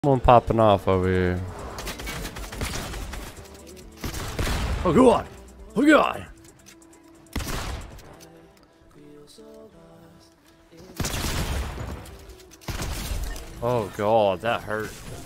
Someone popping off over here. Oh god! Oh god! Oh god, that hurt.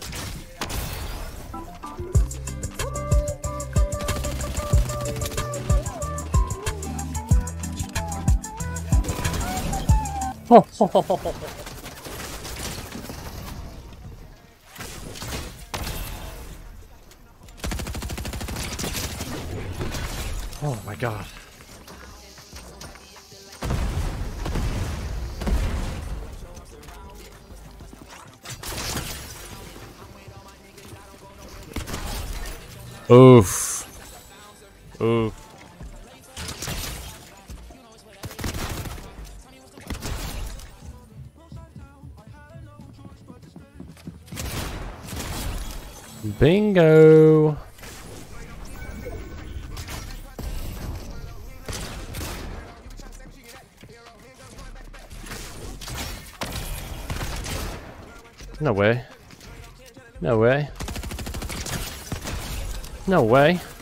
Oh my god. Oof. Oof. Bingo. No way. No way. No way.